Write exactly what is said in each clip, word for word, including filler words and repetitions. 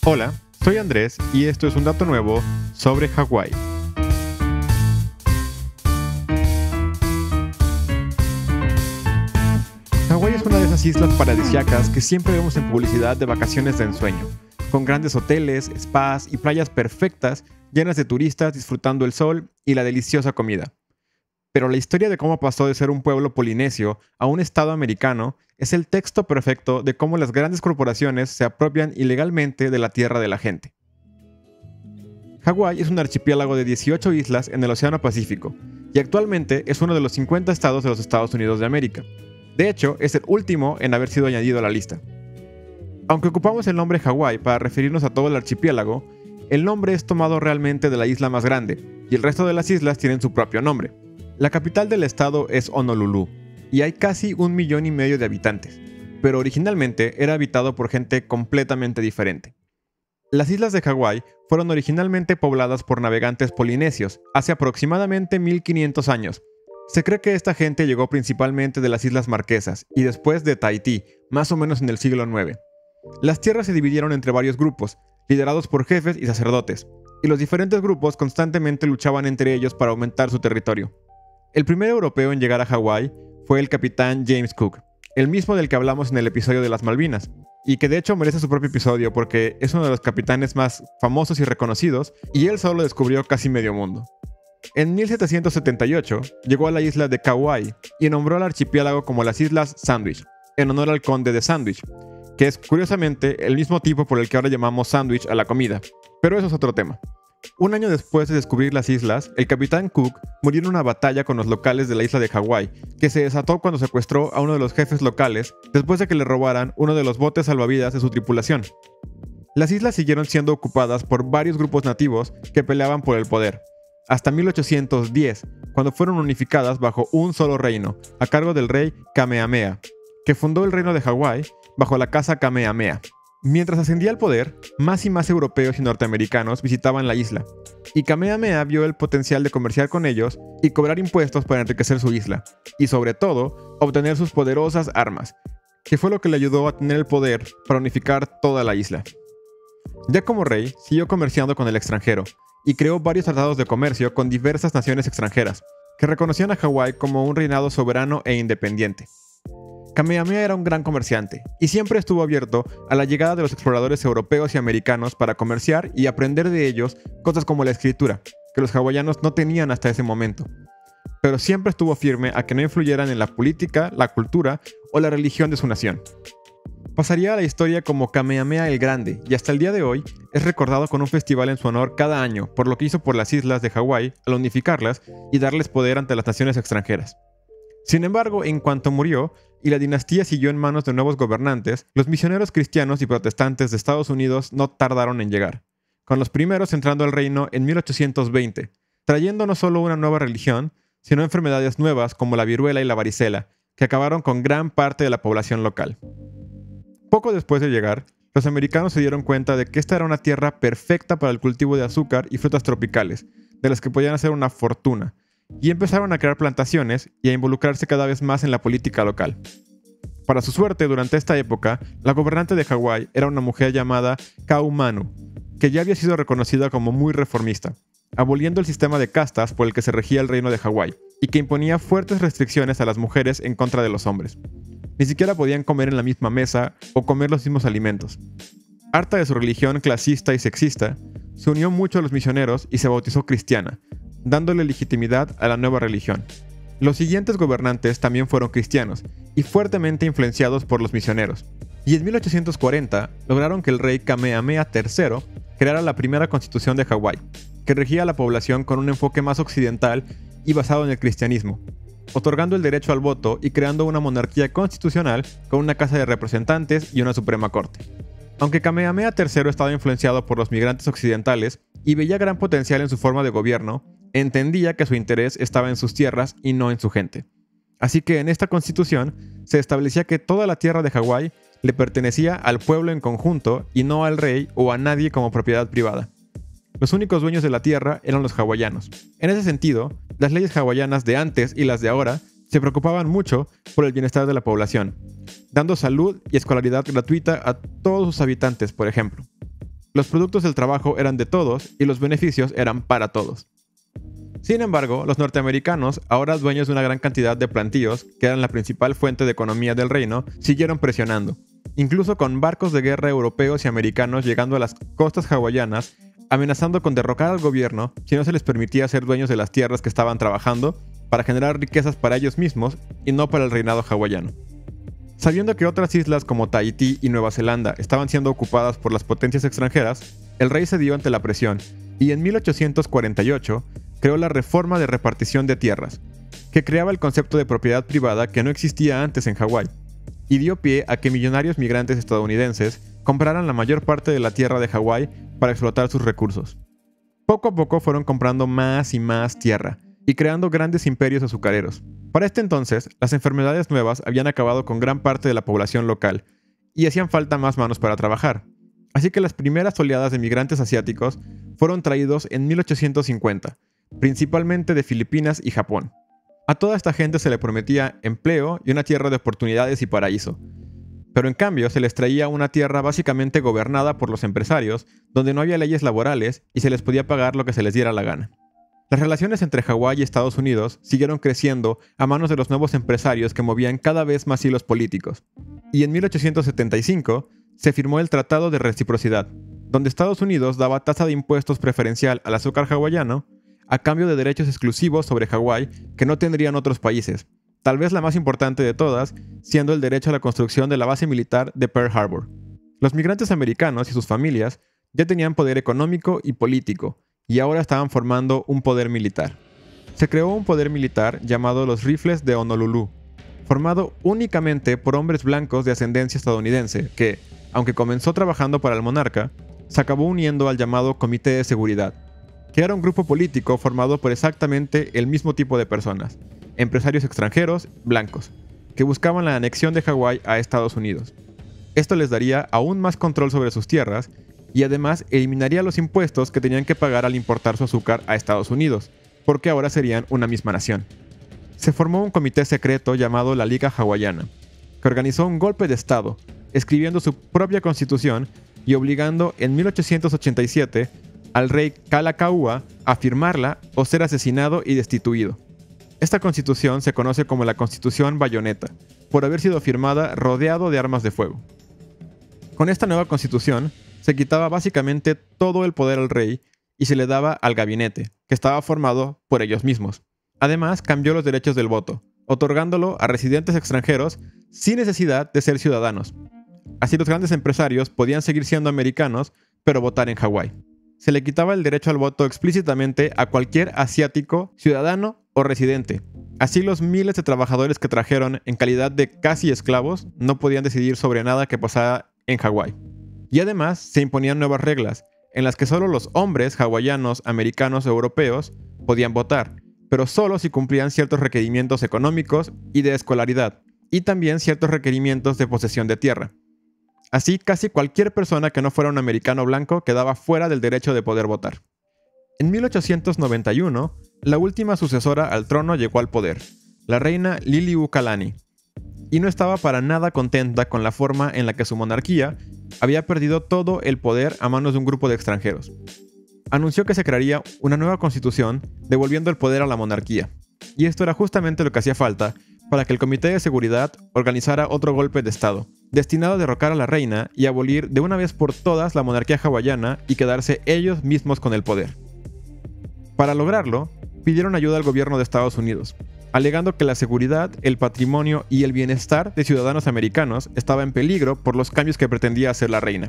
Hola, soy Andrés y esto es un dato nuevo sobre Hawái. Hawái es una de esas islas paradisíacas que siempre vemos en publicidad de vacaciones de ensueño, con grandes hoteles, spas y playas perfectas llenas de turistas disfrutando el sol y la deliciosa comida. Pero la historia de cómo pasó de ser un pueblo polinesio a un estado americano es el texto perfecto de cómo las grandes corporaciones se apropian ilegalmente de la tierra de la gente. Hawái es un archipiélago de dieciocho islas en el Océano Pacífico y actualmente es uno de los cincuenta estados de los Estados Unidos de América. De hecho, es el último en haber sido añadido a la lista. Aunque ocupamos el nombre Hawái para referirnos a todo el archipiélago, el nombre es tomado realmente de la isla más grande y el resto de las islas tienen su propio nombre. La capital del estado es Honolulu, y hay casi un millón y medio de habitantes, pero originalmente era habitado por gente completamente diferente. Las islas de Hawái fueron originalmente pobladas por navegantes polinesios hace aproximadamente mil quinientos años. Se cree que esta gente llegó principalmente de las Islas Marquesas y después de Tahití, más o menos en el siglo nueve. Las tierras se dividieron entre varios grupos, liderados por jefes y sacerdotes, y los diferentes grupos constantemente luchaban entre ellos para aumentar su territorio. El primer europeo en llegar a Hawái fue el capitán James Cook, el mismo del que hablamos en el episodio de las Malvinas, y que de hecho merece su propio episodio porque es uno de los capitanes más famosos y reconocidos, y él solo descubrió casi medio mundo. En mil setecientos setenta y ocho llegó a la isla de Kauai y nombró al archipiélago como las Islas Sandwich, en honor al conde de Sandwich, que es curiosamente el mismo tipo por el que ahora llamamos sándwich a la comida, pero eso es otro tema. Un año después de descubrir las islas, el capitán Cook murió en una batalla con los locales de la isla de Hawái, que se desató cuando secuestró a uno de los jefes locales después de que le robaran uno de los botes salvavidas de su tripulación. Las islas siguieron siendo ocupadas por varios grupos nativos que peleaban por el poder, hasta mil ochocientos diez, cuando fueron unificadas bajo un solo reino, a cargo del rey Kamehameha, que fundó el reino de Hawái bajo la casa Kamehameha. Mientras ascendía al poder, más y más europeos y norteamericanos visitaban la isla, y Kamehameha vio el potencial de comerciar con ellos y cobrar impuestos para enriquecer su isla, y sobre todo, obtener sus poderosas armas, que fue lo que le ayudó a tener el poder para unificar toda la isla. Ya como rey, siguió comerciando con el extranjero, y creó varios tratados de comercio con diversas naciones extranjeras, que reconocían a Hawái como un reinado soberano e independiente. Kamehameha era un gran comerciante, y siempre estuvo abierto a la llegada de los exploradores europeos y americanos para comerciar y aprender de ellos cosas como la escritura, que los hawaianos no tenían hasta ese momento. Pero siempre estuvo firme a que no influyeran en la política, la cultura o la religión de su nación. Pasaría a la historia como Kamehameha el Grande, y hasta el día de hoy es recordado con un festival en su honor cada año por lo que hizo por las islas de Hawái al unificarlas y darles poder ante las naciones extranjeras. Sin embargo, en cuanto murió y la dinastía siguió en manos de nuevos gobernantes, los misioneros cristianos y protestantes de Estados Unidos no tardaron en llegar, con los primeros entrando al reino en mil ochocientos veinte, trayendo no solo una nueva religión, sino enfermedades nuevas como la viruela y la varicela, que acabaron con gran parte de la población local. Poco después de llegar, los americanos se dieron cuenta de que esta era una tierra perfecta para el cultivo de azúcar y frutas tropicales, de las que podían hacer una fortuna, y empezaron a crear plantaciones y a involucrarse cada vez más en la política local. Para su suerte, durante esta época, la gobernante de Hawái era una mujer llamada Kaumanu, que ya había sido reconocida como muy reformista, aboliendo el sistema de castas por el que se regía el reino de Hawái, y que imponía fuertes restricciones a las mujeres en contra de los hombres. Ni siquiera podían comer en la misma mesa o comer los mismos alimentos. Harta de su religión clasista y sexista, se unió mucho a los misioneros y se bautizó cristiana, dándole legitimidad a la nueva religión. Los siguientes gobernantes también fueron cristianos y fuertemente influenciados por los misioneros. Y en mil ochocientos cuarenta lograron que el rey Kamehameha tercero creara la primera constitución de Hawái, que regía a la población con un enfoque más occidental y basado en el cristianismo, otorgando el derecho al voto y creando una monarquía constitucional con una casa de representantes y una suprema corte. Aunque Kamehameha tercero estaba influenciado por los migrantes occidentales y veía gran potencial en su forma de gobierno, entendía que su interés estaba en sus tierras y no en su gente. Así que en esta constitución se establecía que toda la tierra de Hawái le pertenecía al pueblo en conjunto y no al rey o a nadie como propiedad privada. Los únicos dueños de la tierra eran los hawaianos. En ese sentido, las leyes hawaianas de antes y las de ahora se preocupaban mucho por el bienestar de la población, dando salud y escolaridad gratuita a todos sus habitantes, por ejemplo. Los productos del trabajo eran de todos y los beneficios eran para todos. Sin embargo, los norteamericanos, ahora dueños de una gran cantidad de plantíos, que eran la principal fuente de economía del reino, siguieron presionando, incluso con barcos de guerra europeos y americanos llegando a las costas hawaianas, amenazando con derrocar al gobierno si no se les permitía ser dueños de las tierras que estaban trabajando para generar riquezas para ellos mismos y no para el reinado hawaiano. Sabiendo que otras islas como Tahití y Nueva Zelanda estaban siendo ocupadas por las potencias extranjeras, el rey cedió ante la presión y en mil ochocientos cuarenta y ocho creó la Reforma de Repartición de Tierras, que creaba el concepto de propiedad privada que no existía antes en Hawái, y dio pie a que millonarios migrantes estadounidenses compraran la mayor parte de la tierra de Hawái para explotar sus recursos. Poco a poco fueron comprando más y más tierra, y creando grandes imperios azucareros. Para este entonces, las enfermedades nuevas habían acabado con gran parte de la población local, y hacían falta más manos para trabajar. Así que las primeras oleadas de migrantes asiáticos fueron traídos en mil ochocientos cincuenta, principalmente de Filipinas y Japón. A toda esta gente se le prometía empleo y una tierra de oportunidades y paraíso. Pero en cambio se les traía una tierra básicamente gobernada por los empresarios, donde no había leyes laborales y se les podía pagar lo que se les diera la gana. Las relaciones entre Hawái y Estados Unidos siguieron creciendo a manos de los nuevos empresarios que movían cada vez más hilos políticos. Y en mil ochocientos setenta y cinco se firmó el Tratado de Reciprocidad, donde Estados Unidos daba tasa de impuestos preferencial al azúcar hawaiano a cambio de derechos exclusivos sobre Hawái que no tendrían otros países, tal vez la más importante de todas siendo el derecho a la construcción de la base militar de Pearl Harbor. Los migrantes americanos y sus familias ya tenían poder económico y político, y ahora estaban formando un poder militar. Se creó un poder militar llamado los Rifles de Honolulu, formado únicamente por hombres blancos de ascendencia estadounidense que, aunque comenzó trabajando para el monarca, se acabó uniendo al llamado Comité de Seguridad, que era un grupo político formado por exactamente el mismo tipo de personas, empresarios extranjeros blancos, que buscaban la anexión de Hawái a Estados Unidos. Esto les daría aún más control sobre sus tierras y además eliminaría los impuestos que tenían que pagar al importar su azúcar a Estados Unidos, porque ahora serían una misma nación. Se formó un comité secreto llamado la Liga Hawaiana, que organizó un golpe de estado, escribiendo su propia constitución y obligando en mil ochocientos ochenta y siete al rey Kalakaua a firmarla o ser asesinado y destituido. Esta constitución se conoce como la Constitución Bayoneta, por haber sido firmada rodeado de armas de fuego. Con esta nueva constitución, se quitaba básicamente todo el poder al rey y se le daba al gabinete, que estaba formado por ellos mismos. Además, cambió los derechos del voto, otorgándolo a residentes extranjeros sin necesidad de ser ciudadanos. Así los grandes empresarios podían seguir siendo americanos, pero votar en Hawái. Se le quitaba el derecho al voto explícitamente a cualquier asiático, ciudadano o residente. Así los miles de trabajadores que trajeron en calidad de casi esclavos no podían decidir sobre nada que pasara en Hawái. Y además se imponían nuevas reglas, en las que solo los hombres hawaianos, americanos o europeos podían votar, pero solo si cumplían ciertos requerimientos económicos y de escolaridad, y también ciertos requerimientos de posesión de tierra. Así, casi cualquier persona que no fuera un americano blanco quedaba fuera del derecho de poder votar. En mil ochocientos noventa y uno, la última sucesora al trono llegó al poder, la reina Liliuokalani, y no estaba para nada contenta con la forma en la que su monarquía había perdido todo el poder a manos de un grupo de extranjeros. Anunció que se crearía una nueva constitución devolviendo el poder a la monarquía, y esto era justamente lo que hacía falta para que el Comité de Seguridad organizara otro golpe de estado, destinado a derrocar a la reina y abolir de una vez por todas la monarquía hawaiana y quedarse ellos mismos con el poder. Para lograrlo, pidieron ayuda al gobierno de Estados Unidos, alegando que la seguridad, el patrimonio y el bienestar de ciudadanos americanos estaba en peligro por los cambios que pretendía hacer la reina.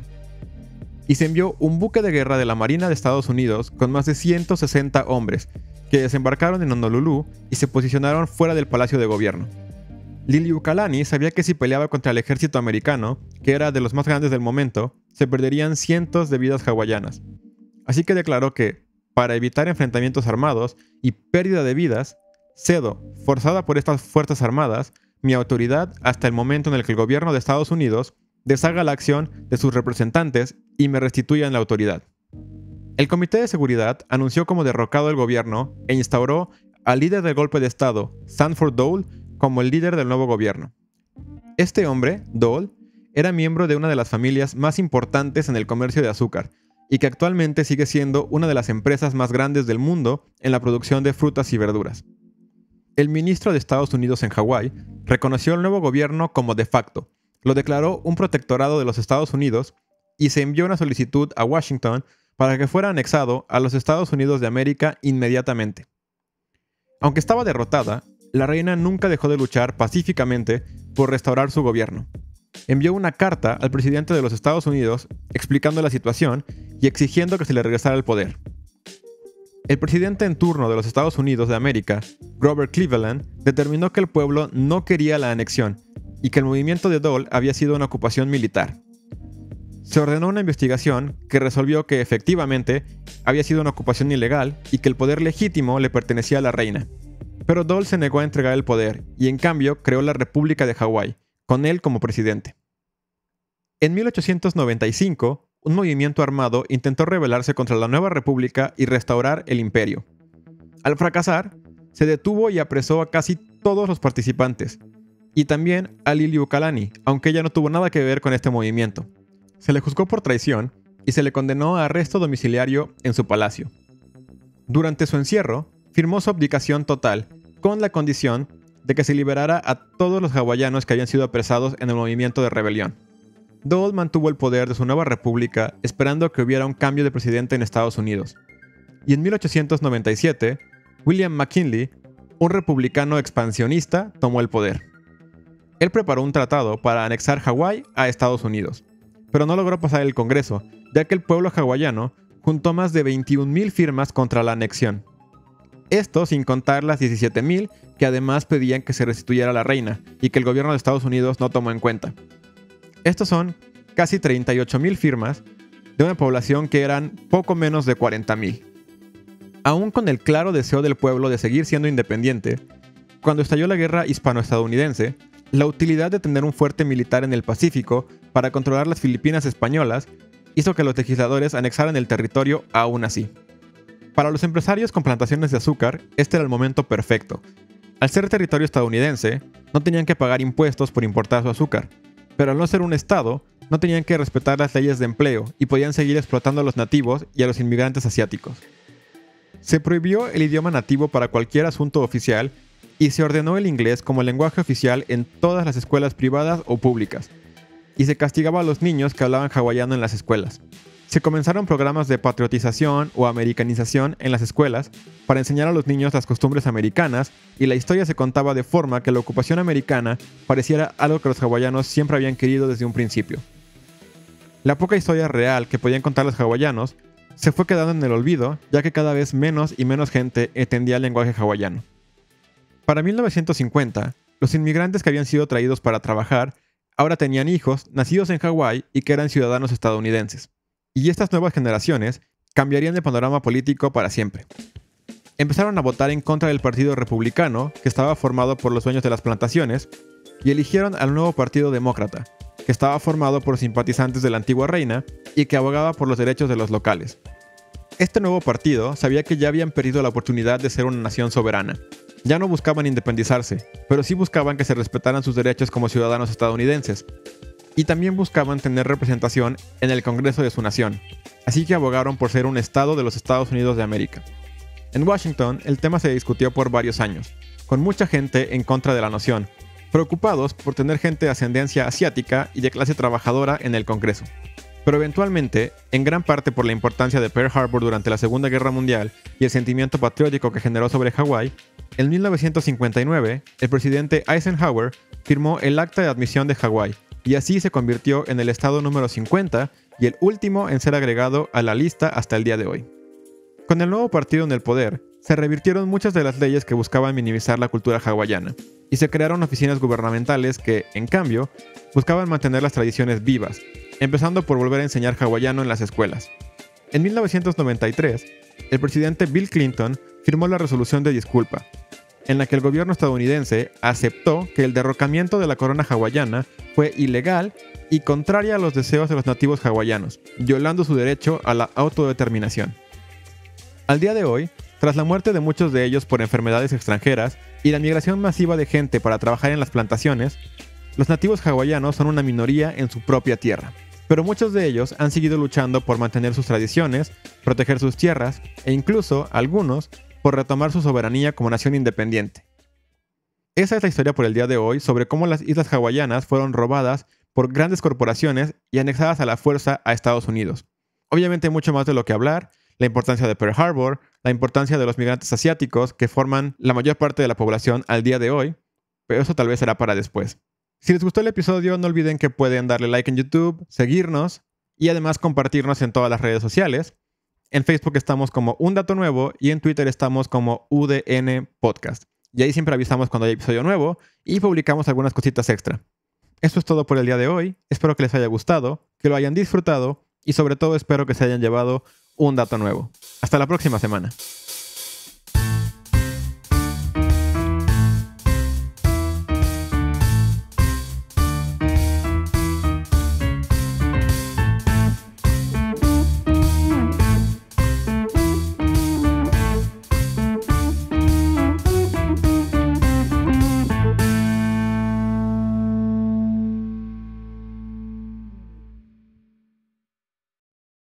Y se envió un buque de guerra de la Marina de Estados Unidos con más de ciento sesenta hombres, que desembarcaron en Honolulu y se posicionaron fuera del Palacio de Gobierno. Liliuokalani sabía que si peleaba contra el ejército americano, que era de los más grandes del momento, se perderían cientos de vidas hawaianas. Así que declaró que, para evitar enfrentamientos armados y pérdida de vidas, cedo, forzada por estas fuerzas armadas, mi autoridad hasta el momento en el que el gobierno de Estados Unidos deshaga la acción de sus representantes y me restituyan la autoridad. El Comité de Seguridad anunció como derrocado el gobierno e instauró al líder del golpe de estado, Sanford Dole, como el líder del nuevo gobierno. Este hombre, Dole, era miembro de una de las familias más importantes en el comercio de azúcar y que actualmente sigue siendo una de las empresas más grandes del mundo en la producción de frutas y verduras. El ministro de Estados Unidos en Hawái reconoció al nuevo gobierno como de facto, lo declaró un protectorado de los Estados Unidos y se envió una solicitud a Washington para que fuera anexado a los Estados Unidos de América inmediatamente. Aunque estaba derrotada, la reina nunca dejó de luchar pacíficamente por restaurar su gobierno. Envió una carta al presidente de los Estados Unidos explicando la situación y exigiendo que se le regresara el poder. El presidente en turno de los Estados Unidos de América, Grover Cleveland, determinó que el pueblo no quería la anexión y que el movimiento de Dole había sido una ocupación militar. Se ordenó una investigación que resolvió que efectivamente había sido una ocupación ilegal y que el poder legítimo le pertenecía a la reina. Pero Dole se negó a entregar el poder y en cambio creó la República de Hawái, con él como presidente. En mil ochocientos noventa y cinco, un movimiento armado intentó rebelarse contra la nueva república y restaurar el imperio. Al fracasar, se detuvo y apresó a casi todos los participantes, y también a Liliuokalani, aunque ella no tuvo nada que ver con este movimiento. Se le juzgó por traición y se le condenó a arresto domiciliario en su palacio. Durante su encierro, firmó su abdicación total, con la condición de que se liberara a todos los hawaianos que habían sido apresados en el movimiento de rebelión. Dole mantuvo el poder de su nueva república esperando que hubiera un cambio de presidente en Estados Unidos. Y en mil ochocientos noventa y siete, William McKinley, un republicano expansionista, tomó el poder. Él preparó un tratado para anexar Hawái a Estados Unidos, pero no logró pasar el Congreso, ya que el pueblo hawaiano juntó más de veintiún mil firmas contra la anexión. Esto sin contar las diecisiete mil que además pedían que se restituyera a la reina y que el gobierno de Estados Unidos no tomó en cuenta. Estos son casi treinta y ocho mil firmas de una población que eran poco menos de cuarenta mil. Aún con el claro deseo del pueblo de seguir siendo independiente, cuando estalló la guerra hispano-estadounidense, la utilidad de tener un fuerte militar en el Pacífico para controlar las Filipinas españolas hizo que los legisladores anexaran el territorio aún así. Para los empresarios con plantaciones de azúcar, este era el momento perfecto. Al ser territorio estadounidense, no tenían que pagar impuestos por importar su azúcar, pero al no ser un estado, no tenían que respetar las leyes de empleo y podían seguir explotando a los nativos y a los inmigrantes asiáticos. Se prohibió el idioma nativo para cualquier asunto oficial y se ordenó el inglés como lenguaje oficial en todas las escuelas privadas o públicas, y se castigaba a los niños que hablaban hawaiano en las escuelas. Se comenzaron programas de patriotización o americanización en las escuelas para enseñar a los niños las costumbres americanas, y la historia se contaba de forma que la ocupación americana pareciera algo que los hawaianos siempre habían querido desde un principio. La poca historia real que podían contar los hawaianos se fue quedando en el olvido, ya que cada vez menos y menos gente entendía el lenguaje hawaiano. Para mil novecientos cincuenta, los inmigrantes que habían sido traídos para trabajar ahora tenían hijos nacidos en Hawái y que eran ciudadanos estadounidenses. Y estas nuevas generaciones cambiarían el panorama político para siempre. Empezaron a votar en contra del Partido Republicano, que estaba formado por los dueños de las plantaciones, y eligieron al nuevo Partido Demócrata, que estaba formado por simpatizantes de la antigua reina y que abogaba por los derechos de los locales. Este nuevo partido sabía que ya habían perdido la oportunidad de ser una nación soberana. Ya no buscaban independizarse, pero sí buscaban que se respetaran sus derechos como ciudadanos estadounidenses. Y también buscaban tener representación en el Congreso de su nación, así que abogaron por ser un estado de los Estados Unidos de América. En Washington, el tema se discutió por varios años, con mucha gente en contra de la noción, preocupados por tener gente de ascendencia asiática y de clase trabajadora en el Congreso. Pero eventualmente, en gran parte por la importancia de Pearl Harbor durante la Segunda Guerra Mundial y el sentimiento patriótico que generó sobre Hawái, en mil novecientos cincuenta y nueve, el presidente Eisenhower firmó el Acta de Admisión de Hawái, y así se convirtió en el estado número cincuenta y el último en ser agregado a la lista hasta el día de hoy. Con el nuevo partido en el poder, se revirtieron muchas de las leyes que buscaban minimizar la cultura hawaiana, y se crearon oficinas gubernamentales que, en cambio, buscaban mantener las tradiciones vivas, empezando por volver a enseñar hawaiano en las escuelas. En mil novecientos noventa y tres, el presidente Bill Clinton firmó la resolución de disculpa, en la que el gobierno estadounidense aceptó que el derrocamiento de la corona hawaiana fue ilegal y contraria a los deseos de los nativos hawaianos, violando su derecho a la autodeterminación. Al día de hoy, tras la muerte de muchos de ellos por enfermedades extranjeras y la migración masiva de gente para trabajar en las plantaciones, los nativos hawaianos son una minoría en su propia tierra. pero muchos de ellos han seguido luchando por mantener sus tradiciones, proteger sus tierras e incluso, algunos, por retomar su soberanía como nación independiente. Esa es la historia por el día de hoy sobre cómo las islas hawaianas fueron robadas por grandes corporaciones y anexadas a la fuerza a Estados Unidos. Obviamente hay mucho más de lo que hablar, la importancia de Pearl Harbor, la importancia de los migrantes asiáticos que forman la mayor parte de la población al día de hoy, pero eso tal vez será para después. Si les gustó el episodio, no olviden que pueden darle like en YouTube, seguirnos y además compartirnos en todas las redes sociales. En Facebook estamos como Un Dato Nuevo y en Twitter estamos como U D N Podcast. Y ahí siempre avisamos cuando hay episodio nuevo y publicamos algunas cositas extra. Eso es todo por el día de hoy. Espero que les haya gustado, que lo hayan disfrutado y sobre todo espero que se hayan llevado un dato nuevo. Hasta la próxima semana.